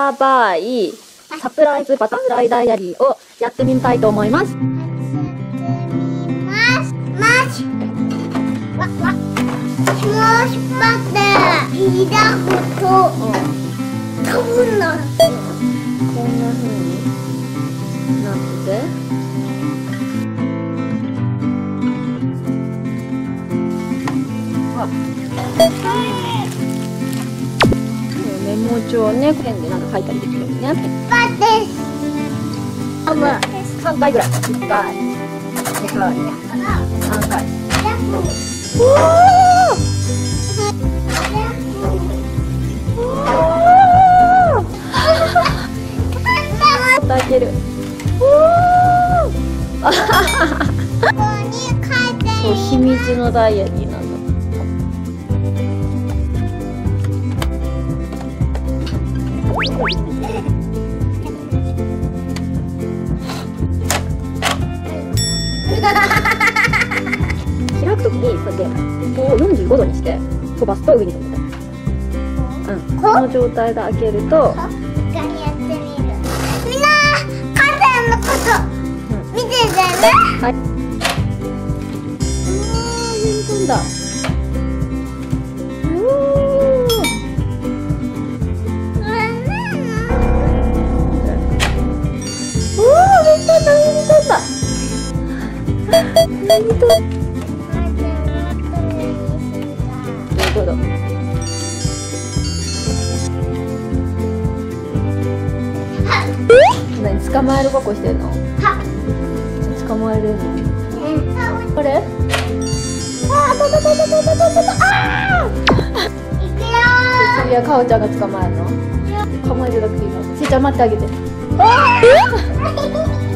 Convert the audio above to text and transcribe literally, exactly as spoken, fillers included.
やばいサプライズバタフライダイアリーをやってみたいと思います。 ますますわわもしばって開くと飛ぶの。 こんな風になってて、あ、メモ帳ね、ペンでなんか書いたりできるんね。 ばです。 あ、まあ、さんかいぐらい。いっかい、にかい、さんかい。おー！いける。おー！そう、秘密のダイアリーなんだ。開くときにこうやってこうよんじゅうごどにして飛ばすと上に飛ぶ。うん、この状態で開けると。 のこと見ててね。 はい。おー、上に飛んだ。おー。おー、上に飛んだ、上に飛んだ。上に飛んだ。じゅうごど。何、捕まえるごっこしてるの？捕まえれるの？これ？ああ、とととととととと、ああ！ いくよー。 次はかおちゃんが捕まえるの？捕まえてなくていいの？しーちゃん待ってあげて。ああ！